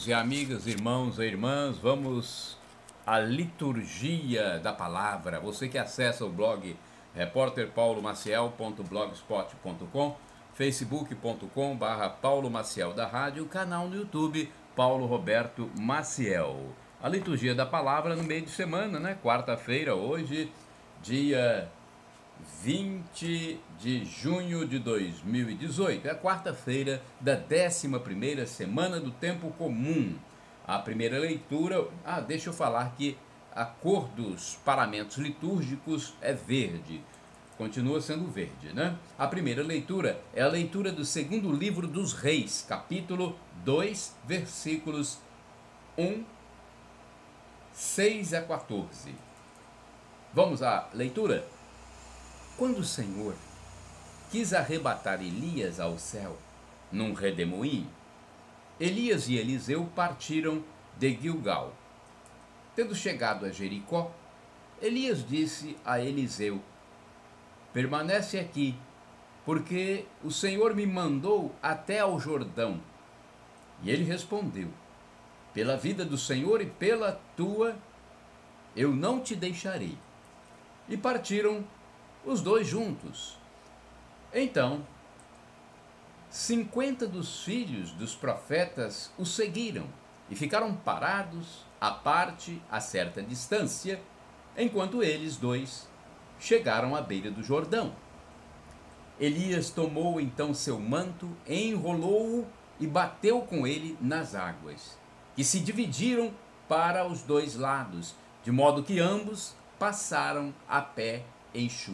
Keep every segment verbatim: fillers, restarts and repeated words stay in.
amigos e amigas, irmãos e irmãs, vamos à liturgia da palavra. Você que acessa o blog repórter paulo maciel ponto blogspot ponto com, facebook ponto com barra Paulo Maciel da Rádio, canal no YouTube Paulo Roberto Maciel. A liturgia da palavra no meio de semana, né? Quarta-feira, hoje, dia vinte de junho de dois mil e dezoito, é a quarta-feira da décima primeira semana do tempo comum. A primeira leitura, ah, deixa eu falar que a cor dos paramentos litúrgicos é verde, continua sendo verde, né? A primeira leitura é a leitura do segundo livro dos Reis, capítulo dois, versículos um, seis a quatorze. Vamos à leitura? Quando o Senhor quis arrebatar Elias ao céu num redemoinho, Elias e Eliseu partiram de Gilgal. Tendo chegado a Jericó, Elias disse a Eliseu: permanece aqui, porque o Senhor me mandou até ao Jordão. E ele respondeu: pela vida do Senhor e pela tua, eu não te deixarei. E partiram os dois juntos. Então, cinquenta dos filhos dos profetas o seguiram e ficaram parados à parte a certa distância, enquanto eles dois chegaram à beira do Jordão. Elias tomou então seu manto, enrolou-o e bateu com ele nas águas, que se dividiram para os dois lados, de modo que ambos passaram a pé enxuto.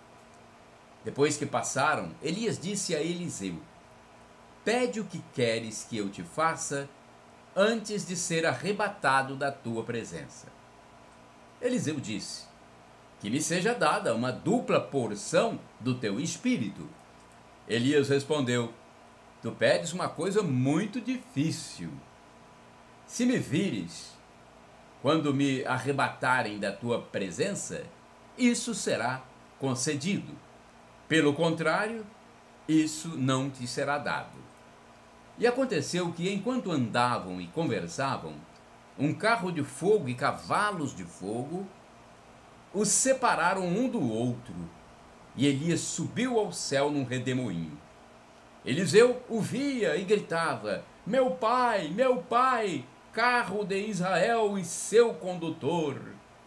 Depois que passaram, Elias disse a Eliseu: pede o que queres que eu te faça antes de ser arrebatado da tua presença. Eliseu disse: que me seja dada uma dupla porção do teu espírito. Elias respondeu: tu pedes uma coisa muito difícil. Se me vires, quando me arrebatarem da tua presença, isso será concedido. Pelo contrário, isso não te será dado. E aconteceu que, enquanto andavam e conversavam, um carro de fogo e cavalos de fogo os separaram um do outro, e Elias subiu ao céu num redemoinho. Eliseu o via e gritava: meu pai, meu pai, carro de Israel e seu condutor.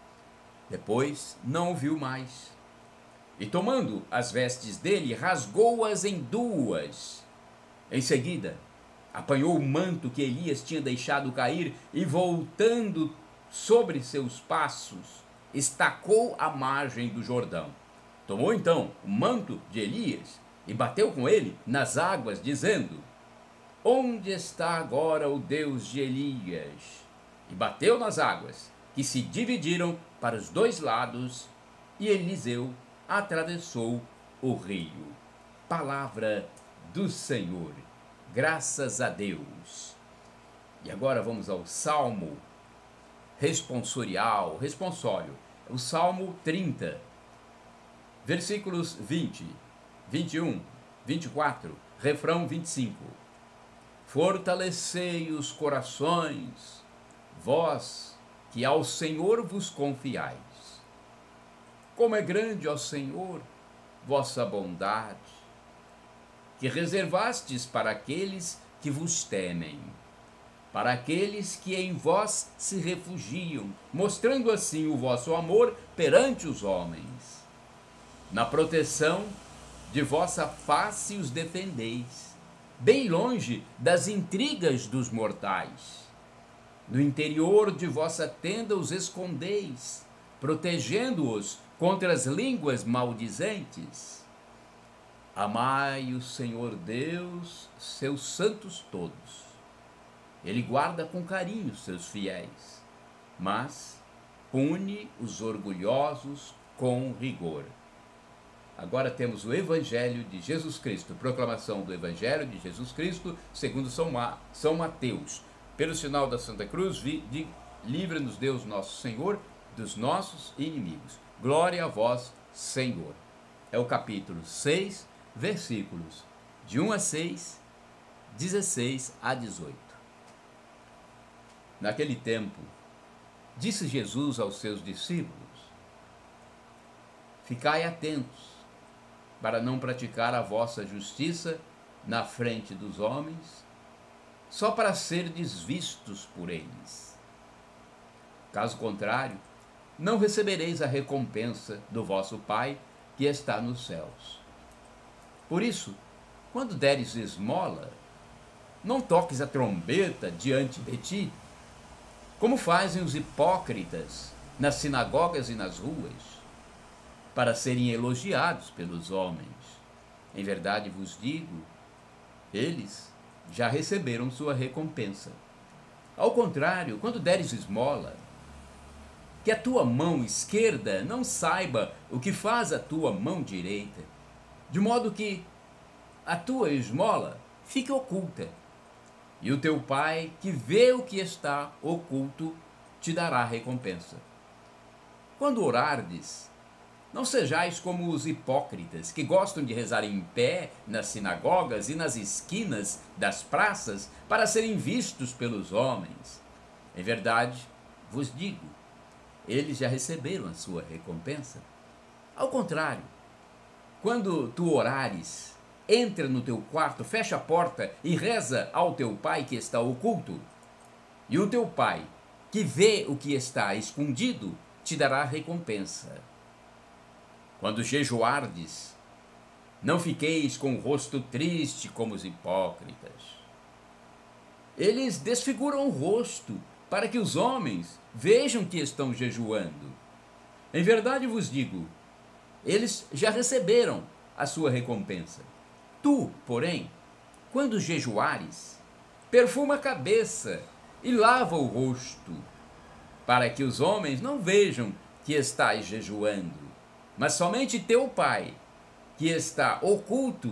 Depois não o viu mais. E tomando as vestes dele, rasgou-as em duas. Em seguida, apanhou o manto que Elias tinha deixado cair e, voltando sobre seus passos, estacou a margem do Jordão. Tomou então o manto de Elias e bateu com ele nas águas, dizendo: onde está agora o Deus de Elias? E bateu nas águas, que se dividiram para os dois lados, e Eliseu atravessou o rio. Palavra do Senhor. Graças a Deus. E agora vamos ao Salmo responsorial, responsório. O Salmo trinta, versículos vinte, vinte e um, vinte e quatro, refrão vinte e cinco. Fortalecei os corações, vós que ao Senhor vos confiais. Como é grande, ó Senhor, vossa bondade, que reservastes para aqueles que vos temem, para aqueles que em vós se refugiam, mostrando assim o vosso amor perante os homens. Na proteção de vossa face os defendeis, bem longe das intrigas dos mortais. No interior de vossa tenda os escondeis, protegendo-os contra as línguas maldizentes. Amai o Senhor Deus, seus santos todos. Ele guarda com carinho seus fiéis, mas pune os orgulhosos com rigor. Agora temos o Evangelho de Jesus Cristo, proclamação do Evangelho de Jesus Cristo, segundo São, Ma São Mateus. Pelo sinal da Santa Cruz, livra-nos Deus nosso Senhor dos nossos inimigos. Glória a vós, Senhor. É o capítulo seis, versículos de um a seis, dezesseis a dezoito. Naquele tempo, disse Jesus aos seus discípulos: ficai atentos, para não praticar a vossa justiça na frente dos homens, só para serdes vistos por eles. Caso contrário, não recebereis a recompensa do vosso Pai que está nos céus. Por isso, quando deres esmola, não toques a trombeta diante de ti, como fazem os hipócritas nas sinagogas e nas ruas, para serem elogiados pelos homens. Em verdade vos digo, eles já receberam sua recompensa. Ao contrário, quando deres esmola, que a tua mão esquerda não saiba o que faz a tua mão direita, de modo que a tua esmola fique oculta, e o teu Pai, que vê o que está oculto, te dará recompensa. Quando orardes, não sejais como os hipócritas, que gostam de rezar em pé nas sinagogas e nas esquinas das praças, para serem vistos pelos homens. Em verdade, vos digo, eles já receberam a sua recompensa. Ao contrário, quando tu orares, entra no teu quarto, fecha a porta e reza ao teu Pai que está oculto. E o teu Pai, que vê o que está escondido, te dará recompensa. Quando jejuardes, não fiqueis com o rosto triste como os hipócritas. Eles desfiguram o rosto, para que os homens vejam que estão jejuando. Em verdade vos digo, eles já receberam a sua recompensa. Tu, porém, quando jejuares, perfuma a cabeça e lava o rosto, para que os homens não vejam que estás jejuando, mas somente teu Pai, que está oculto,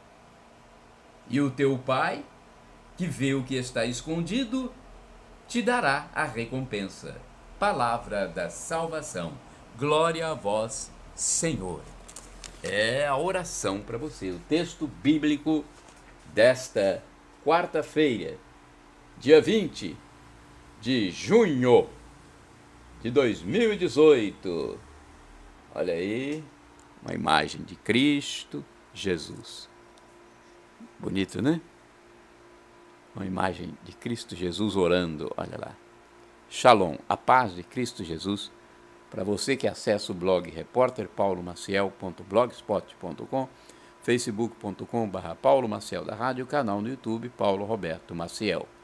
e o teu Pai, que vê o que está escondido, te dará a recompensa. Palavra da salvação. Glória a vós, Senhor. É a oração para você, o texto bíblico desta quarta-feira, dia vinte de junho de dois mil e dezoito. Olha aí, uma imagem de Cristo Jesus. Bonito, né? Uma imagem de Cristo Jesus orando, olha lá. Shalom, a paz de Cristo Jesus. Para você que acessa o blog repórter paulo maciel ponto blogspot ponto com, facebook ponto com barra paulo maciel da rádio, canal no YouTube Paulo Roberto Maciel.